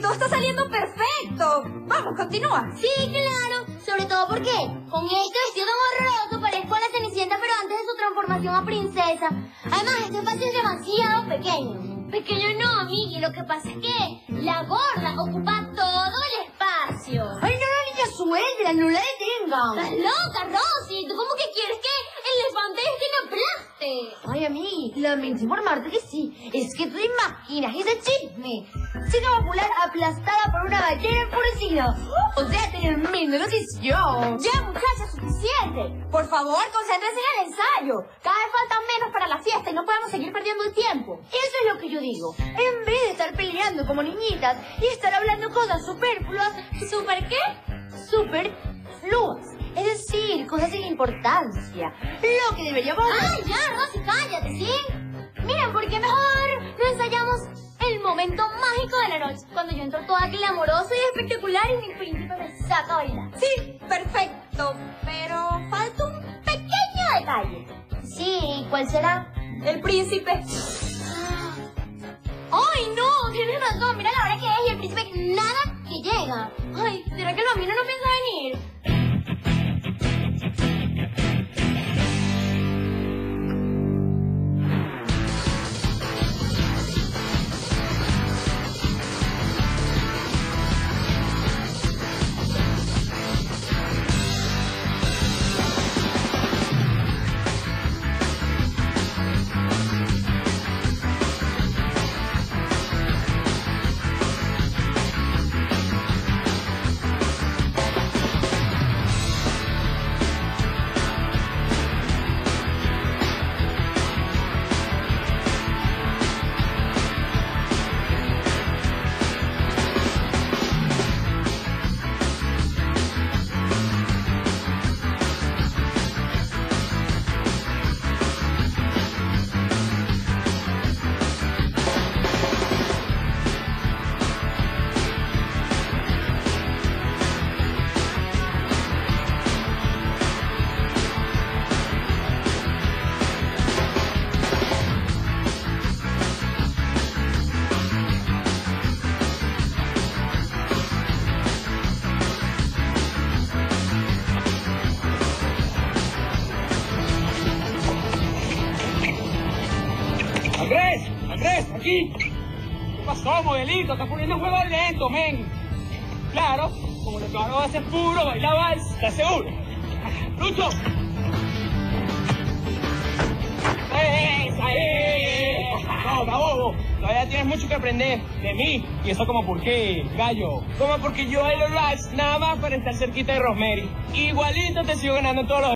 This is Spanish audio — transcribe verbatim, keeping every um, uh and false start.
todo está saliendo perfecto. Vamos, continúa. Sí, claro. Sobre todo porque con este vestido tan horroroso parezco a la Cenicienta, pero antes de su transformación a princesa. Además, este espacio es demasiado pequeño. Pequeño no, amigui. Lo que pasa es que la gorda ocupa todo el espacio. ¡Ay, no, la niña suelta! ¡No la detengan! ¡Estás loca, Rosy! ¿Tú cómo que quieres que el elefante este me aplaste? Ay, amigui, lamento informarte que sí. Es que tú te imaginas ese chisme. Chica popular aplastada por una ballena enfurecida. O sea, tremendo notición. Ya, muchachas, suficiente. Por favor, concéntrense en el ensayo. Cada vez faltan menos para la fiesta y no podemos seguir perdiendo el tiempo. Eso es lo que yo digo. En vez de estar peleando como niñitas y estar hablando cosas superfluas. ¿Super qué? Superfluas. Es decir, cosas sin importancia. Lo que deberíamos... ¡Ay, ya, Rosy, cállate, ¿sí? Miren, ¿por qué mejor no ensayamos el momento mágico de la noche? Cuando yo entro toda glamorosa y espectacular y mi príncipe me saca a bailar. Sí, perfecto. Pero falta un pequeño detalle. Sí, ¿cuál será? El príncipe. ¡Ay, no! Tienes razón, mira la hora que es y el príncipe nada que llega. Ay, ¿será que el bambino no piensa venir? ¡Andrés! ¡Andrés! ¡Aquí! ¿Qué pasó, modelito? Estás poniendo un juego lento, men. Claro, como lo que ahora va a ser puro bailar vals, ¿estás seguro? ¡Lucho! ¡Esa es! No, bobo. Todavía tienes mucho que aprender de mí. ¿Y eso como por qué, gallo? Como porque yo bailo vals nada más para estar cerquita de Rosemary. Igualito te sigo ganando todos los...